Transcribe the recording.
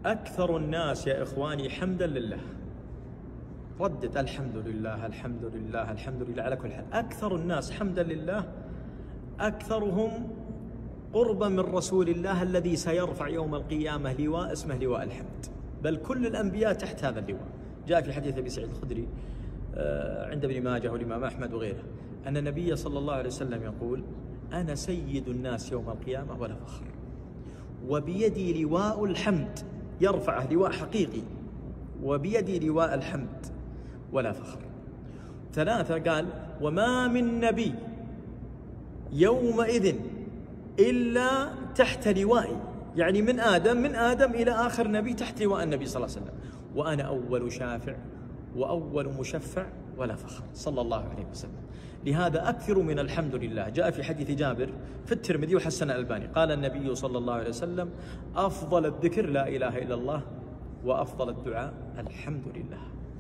أكثر الناس يا إخواني حمدا لله، ردت الحمد لله الحمد لله الحمد لله على كل حال. أكثر الناس حمدا لله أكثرهم قربا من رسول الله الذي سيرفع يوم القيامة لواء اسمه لواء الحمد، بل كل الأنبياء تحت هذا اللواء. جاء في حديث أبي سعيد الخدري عند ابن ماجه والإمام أحمد وغيره أن النبي صلى الله عليه وسلم يقول: أنا سيد الناس يوم القيامة ولا فخر، وبيدي لواء الحمد، يرفعه لواء حقيقي، وبيدي لواء الحمد ولا فخر. ثلاثة قال: وما من نبي يومئذ إلا تحت لوائي، يعني من آدم إلى آخر نبي تحت لواء النبي صلى الله عليه وسلم، وأنا أول شافع وأول مشفع ولا فخر صلى الله عليه وسلم. لهذا أكثر من الحمد لله. جاء في حديث جابر في الترمذي وحسن الألباني قال النبي صلى الله عليه وسلم: أفضل الذكر لا إله إلا الله، وأفضل الدعاء الحمد لله.